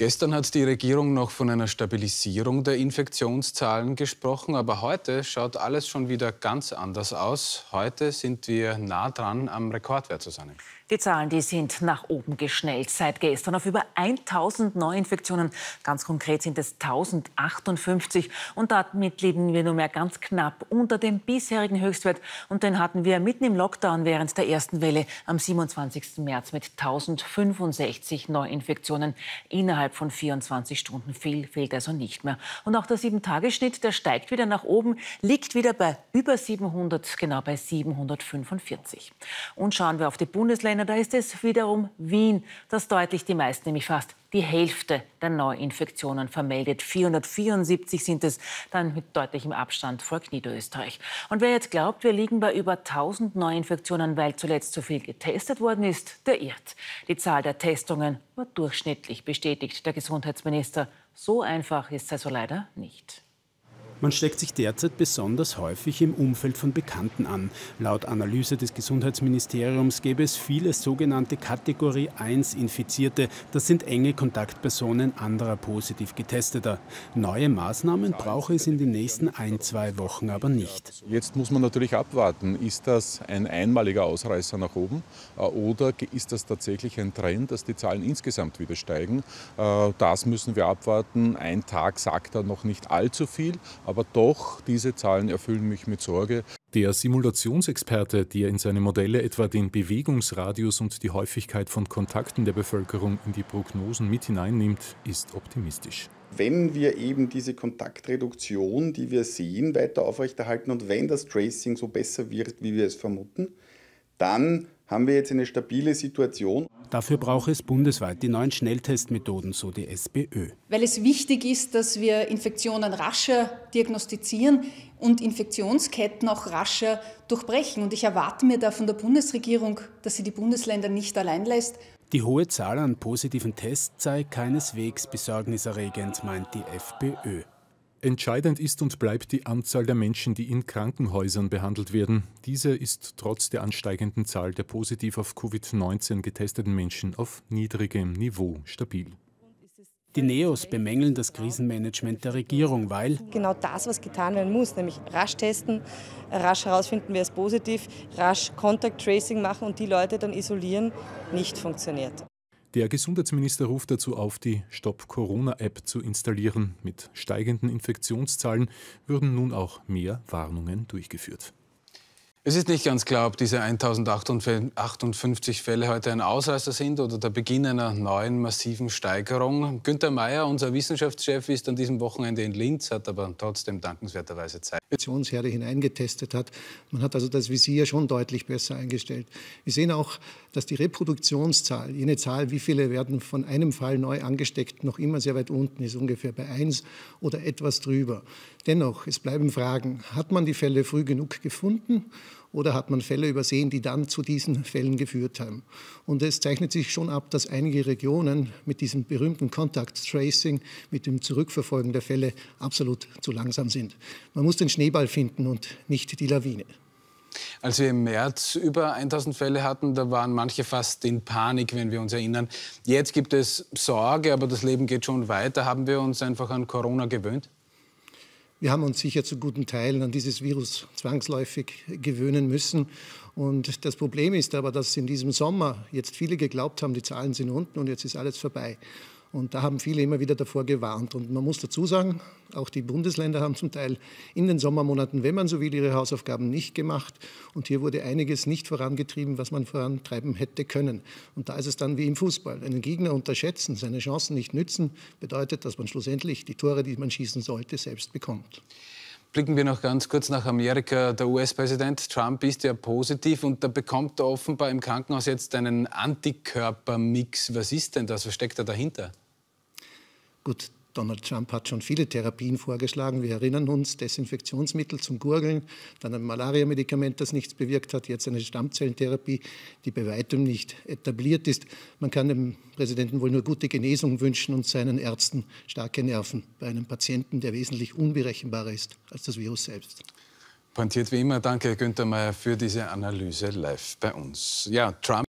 Gestern hat die Regierung noch von einer Stabilisierung der Infektionszahlen gesprochen, aber heute schaut alles schon wieder ganz anders aus. Heute sind wir nah dran am Rekordwert zu sein. Die Zahlen, die sind nach oben geschnellt. Seit gestern auf über 1000 Neuinfektionen. Ganz konkret sind es 1058. Und damit liegen wir nur mehr ganz knapp unter dem bisherigen Höchstwert. Und den hatten wir mitten im Lockdown während der ersten Welle am 27. März mit 1065 Neuinfektionen innerhalb von 24 Stunden. Viel fehlt also nicht mehr. Und auch der 7-Tage-Schnitt, der steigt wieder nach oben, liegt wieder bei über 700, genau bei 745. Und schauen wir auf die Bundesländer, da ist es wiederum Wien, das deutlich die meisten, nämlich fast die Hälfte der Neuinfektionen vermeldet. 474 sind es, dann mit deutlichem Abstand folgt Niederösterreich. Und wer jetzt glaubt, wir liegen bei über 1000 Neuinfektionen, weil zuletzt so viel getestet worden ist, der irrt. Die Zahl der Testungen war durchschnittlich, bestätigt der Gesundheitsminister. So einfach ist es also leider nicht. Man steckt sich derzeit besonders häufig im Umfeld von Bekannten an. Laut Analyse des Gesundheitsministeriums gäbe es viele sogenannte Kategorie 1 Infizierte. Das sind enge Kontaktpersonen anderer positiv Getesteter. Neue Maßnahmen brauche es in den nächsten 1-2 Wochen aber nicht. Jetzt muss man natürlich abwarten, ist das ein einmaliger Ausreißer nach oben oder ist das tatsächlich ein Trend, dass die Zahlen insgesamt wieder steigen? Das müssen wir abwarten. Ein Tag sagt da noch nicht allzu viel. Aber doch, diese Zahlen erfüllen mich mit Sorge. Der Simulationsexperte, der in seine Modelle etwa den Bewegungsradius und die Häufigkeit von Kontakten der Bevölkerung in die Prognosen mit hineinnimmt, ist optimistisch. Wenn wir eben diese Kontaktreduktion, die wir sehen, weiter aufrechterhalten und wenn das Tracing so besser wird, wie wir es vermuten, dann haben wir jetzt eine stabile Situation. Dafür braucht es bundesweit die neuen Schnelltestmethoden, so die SPÖ. Weil es wichtig ist, dass wir Infektionen rascher diagnostizieren und Infektionsketten auch rascher durchbrechen. Und ich erwarte mir da von der Bundesregierung, dass sie die Bundesländer nicht allein lässt. Die hohe Zahl an positiven Tests sei keineswegs besorgniserregend, meint die FPÖ. Entscheidend ist und bleibt die Anzahl der Menschen, die in Krankenhäusern behandelt werden. Diese ist trotz der ansteigenden Zahl der positiv auf Covid-19 getesteten Menschen auf niedrigem Niveau stabil. Die NEOS bemängeln das Krisenmanagement der Regierung, weil genau das, was getan werden muss, nämlich rasch testen, rasch herausfinden, wer ist positiv, rasch Contact Tracing machen und die Leute dann isolieren, nicht funktioniert. Der Gesundheitsminister ruft dazu auf, die Stop-Corona-App zu installieren. Mit steigenden Infektionszahlen würden nun auch mehr Warnungen durchgeführt. Es ist nicht ganz klar, ob diese 1058 Fälle heute ein Ausreißer sind oder der Beginn einer neuen massiven Steigerung. Günther Meyer, unser Wissenschaftschef, ist an diesem Wochenende in Linz, hat aber trotzdem dankenswerterweise Zeit. Herde hineingetestet hat. Man hat also das Visier schon deutlich besser eingestellt. Wir sehen auch, dass die Reproduktionszahl, jene Zahl, wie viele werden von einem Fall neu angesteckt, noch immer sehr weit unten ist, ungefähr bei 1 oder etwas drüber. Dennoch, es bleiben Fragen. Hat man die Fälle früh genug gefunden? Oder hat man Fälle übersehen, die dann zu diesen Fällen geführt haben? Und es zeichnet sich schon ab, dass einige Regionen mit diesem berühmten Contact Tracing, mit dem Zurückverfolgen der Fälle, absolut zu langsam sind. Man muss den Schneeball finden und nicht die Lawine. Als wir im März über 1000 Fälle hatten, da waren manche fast in Panik, wenn wir uns erinnern. Jetzt gibt es Sorge, aber das Leben geht schon weiter. Haben wir uns einfach an Corona gewöhnt? Wir haben uns sicher zu guten Teilen an dieses Virus zwangsläufig gewöhnen müssen. Und das Problem ist aber, dass in diesem Sommer jetzt viele geglaubt haben, die Zahlen sind unten und jetzt ist alles vorbei. Und da haben viele immer wieder davor gewarnt. Und man muss dazu sagen, auch die Bundesländer haben zum Teil in den Sommermonaten, wenn man so will, ihre Hausaufgaben nicht gemacht. Und hier wurde einiges nicht vorangetrieben, was man vorantreiben hätte können. Und da ist es dann wie im Fußball. Einen Gegner unterschätzen, seine Chancen nicht nützen, bedeutet, dass man schlussendlich die Tore, die man schießen sollte, selbst bekommt. Blicken wir noch ganz kurz nach Amerika. Der US-Präsident Trump ist ja positiv und da bekommt er offenbar im Krankenhaus jetzt einen Antikörpermix. Was ist denn das? Was steckt da dahinter? Gut, Donald Trump hat schon viele Therapien vorgeschlagen. Wir erinnern uns, Desinfektionsmittel zum Gurgeln, dann ein Malaria-Medikament, das nichts bewirkt hat, jetzt eine Stammzellentherapie, die bei weitem nicht etabliert ist. Man kann dem Präsidenten wohl nur gute Genesung wünschen und seinen Ärzten starke Nerven bei einem Patienten, der wesentlich unberechenbarer ist als das Virus selbst. Pointiert wie immer. Danke, Günther Meyer, für diese Analyse live bei uns. Ja, Trump